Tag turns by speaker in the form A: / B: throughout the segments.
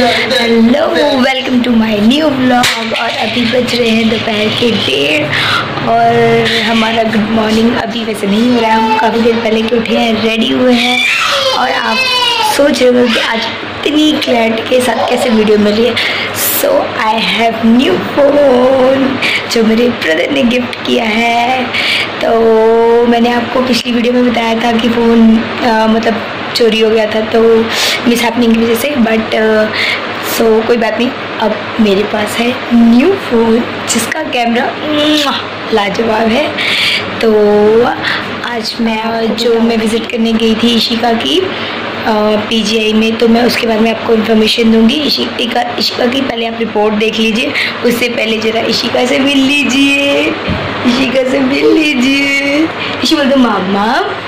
A: Hello, welcome to my new vlog. और अभी बज रहे हैं दोपहर के 1:30 और हमारा गुड मॉर्निंग अभी वैसे नहीं हो रहा है। हम काफ़ी देर पहले के उठे हैं, रेडी हुए हैं और आप सोच रहे हो कि आज इतनी क्लैरिटी के साथ कैसे वीडियो मिली है। So I have new phone जो मेरे ब्रदर ने गिफ्ट किया है। तो मैंने आपको पिछली वीडियो में बताया था कि फ़ोन मतलब चोरी हो गया था तो मिस हैपनिंग की वजह से, बट कोई बात नहीं। अब मेरे पास है न्यू फ़ोन जिसका कैमरा लाजवाब है। तो आज मैं विज़िट करने गई थी इशिका की PGI में, तो मैं उसके बारे में आपको इन्फॉर्मेशन दूंगी। इशिका की पहले आप रिपोर्ट देख लीजिए, उससे पहले ज़रा इशिका से मिल लीजिए। इशिका से मिल लीजिए। इशी बोल दो मामा।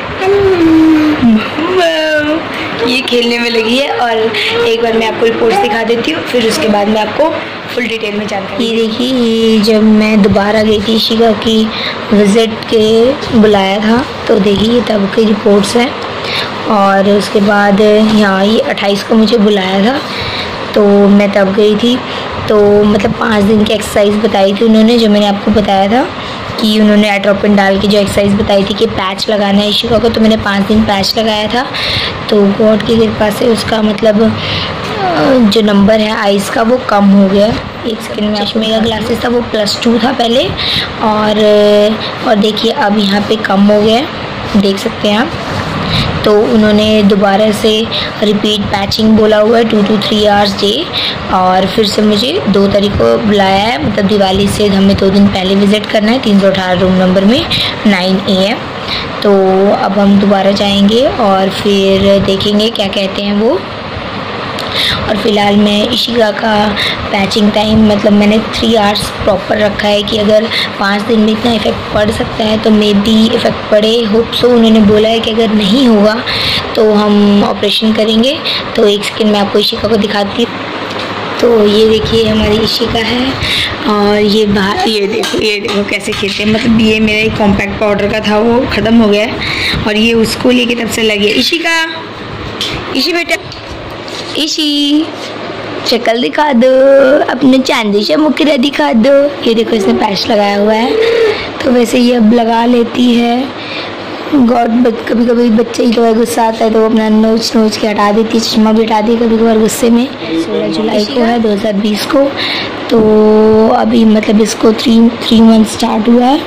A: ये खेलने में लगी है और एक बार मैं आपको रिपोर्ट्स दिखा देती हूँ, फिर उसके बाद मैं आपको फुल डिटेल में जानकारी। ये देखिए, जब मैं दोबारा गई थी इशिका की विज़िट के बुलाया था तो देखिए तब की रिपोर्ट्स हैं। और उसके बाद यहाँ ये 28 को मुझे बुलाया था तो मैं तब गई थी। तो मतलब 5 दिन की एक्सरसाइज बताई थी उन्होंने, जो मैंने आपको बताया था कि उन्होंने एट्रोपिन डाल के जो एक्सरसाइज बताई थी कि पैच लगाना है इशिका को। तो मैंने 5 दिन पैच लगाया था। तो गॉड की कृपा से उसका मतलब जो नंबर है आइज़ का वो कम हो गया। एक सेकेंड में चश्मे का ग्लासेस था वो +2 था पहले, और देखिए अब यहाँ पे कम हो गया, देख सकते हैं आप। तो उन्होंने दोबारा से रिपीट पैचिंग बोला हुआ है 2 to 3 आवर्स डे। और फिर से मुझे 2 तारीख को बुलाया है, मतलब दिवाली से हमें 2 दिन पहले विज़िट करना है 318 रूम नंबर में 9 AM। तो अब हम दोबारा जाएंगे और फिर देखेंगे क्या कहते हैं वो। और फ़िलहाल मैं इशिका का पैचिंग टाइम मतलब मैंने 3 आवर्स प्रॉपर रखा है कि अगर 5 दिन में इतना इफ़ेक्ट पड़ सकता है तो मे बी इफ़ेक्ट पड़े, होप सो। उन्होंने बोला है कि अगर नहीं होगा तो हम ऑपरेशन करेंगे। तो एक सेकेंड मैं आपको इशिका को दिखाती हूँ। तो ये देखिए हमारी इशिका है और ये बाहर ये देखो कैसे खेलते हैं। मतलब ये मेरा एक कॉम्पैक्ट पाउडर का था, वो ख़त्म हो गया है और ये उसको लेके तब से लगी है। इशी बेटा, इशी शक्ल दिखा दो, अपने चांदी से मुखरा दिखा दो। ये देखो इसने पैच लगाया हुआ है, तो वैसे ये अब लगा लेती है। गॉड, कभी कभी बच्चे ही तो है, गुस्सा आता है तो वो अपना नोच के हटा देती है, चश्मा भी हटा दी कभी कभार गुस्से में। 16 जुलाई को है 2020 को। तो अभी मतलब इसको 3 मंथ स्टार्ट हुआ है,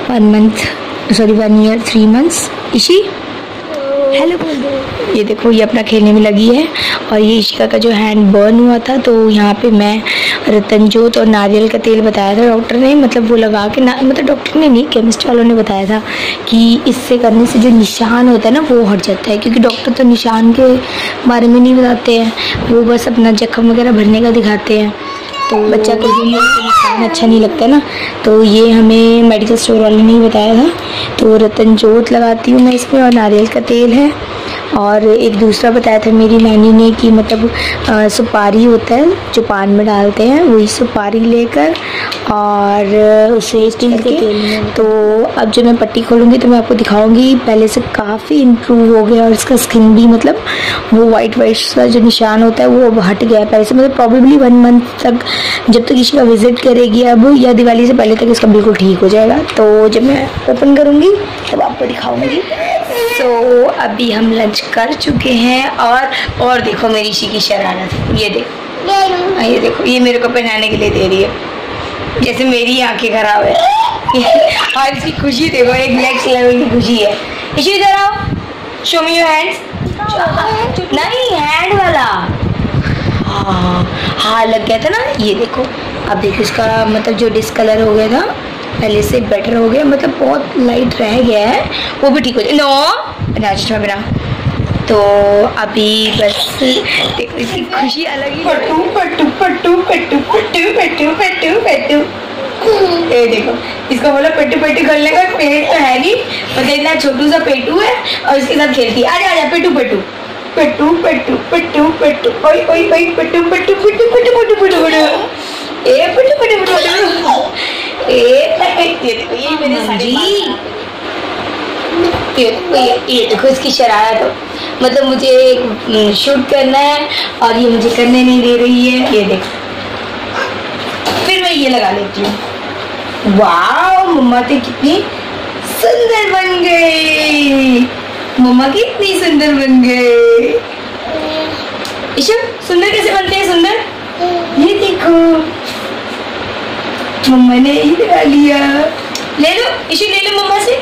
A: 1 ईयर 3 मंथ्स। इशी हेलो बोल दो। ये देखो ये अपना खेलने में लगी है। और ये इशिका का जो हैंड बर्न हुआ था तो यहाँ पे मैं रतनजोत और नारियल का तेल बताया था डॉक्टर ने, मतलब वो लगा के मतलब डॉक्टर ने नहीं, केमिस्ट वालों ने बताया था कि इससे करने से जो निशान होता है ना वो हट जाता है। क्योंकि डॉक्टर तो निशान के बारे में नहीं बताते हैं, वो बस अपना जख्म वगैरह भरने का दिखाते हैं। तो बच्चा को भी निशान अच्छा नहीं लगता ना, तो ये हमें मेडिकल स्टोर वाले ने ही बताया था। तो रतनजोत लगाती हूँ मैं इसमें और नारियल का तेल है। और एक दूसरा बताया था मेरी नानी ने कि मतलब सुपारी होता है जो पान में डालते हैं, वही सुपारी लेकर और उसे स्टील के तेल में। तो अब जब मैं पट्टी खोलूँगी तो मैं आपको दिखाऊंगी, पहले से काफ़ी इम्प्रूव हो गया और इसका स्किन भी मतलब वो वाइट सा जो निशान होता है वो अब हट गया है पहले से। मतलब प्रॉबेबली 1 मंथ तक, जब तक इसका विजिट करेगी अब या दिवाली से पहले तक इसका बिल्कुल ठीक हो जाएगा। तो जब मैं ओपन करूँगी तब आपको दिखाऊँगी। तो अभी हम लंच कर चुके हैं और देखो मेरी इशी की शरारत, ये देखो ये मेरे को पहनाने के लिए दे रही है जैसे मेरी आंखें खराब है। और इसकी खुशी देखो, एक नेक्स्ट लेवल की खुशी है। इशी इधर आओ, शो मी योर हैंड्स। नहीं, हैंड वाला हाँ लग गया था ना। ये देखो, अब देखो इसका मतलब जो डिस्कलर हो गया था पहले से बेटर हो गया, मतलब बहुत लाइट रह गया है, वो भी ठीक हो जाए। नो बिना। तो अभी बस देखो इसकी खुशी अलग ही। पट्टू पट्टू पट्टू पट्टू पट्टू पट्टू पट्टू पट्टू। ये देखो इसको बोला पट्टू पट्टू करने का, पेट तो है नहीं, मतलब इतना छोटू सा पेटू है और इसके साथ खेलती है। आजा पेटू पट्टू पट्टू पट्टू पट्टू पट्टू ओई ओई ओई पट्टू पट्टू पट्टू पट्टू पट्टू पट्टू पट्टू ए पट्टू पट्टू पट्टू ये मेरे साड़ी। ये देखो इसकी शरारत हो। मतलब मुझे शूट करना है और ये मुझे करने नहीं दे रही है। ये देख, फिर मैं ये लगा लेती हूँ। वाह, मम्मा तो कितनी सुंदर बन गई, मम्मा कितनी सुंदर बन गई। ईशु, सुंदर कैसे बनते हैं? सुंदर, ये देखो मम्मा ने ही लगा लिया। ले लो ईशु, ले लो मम्मा से।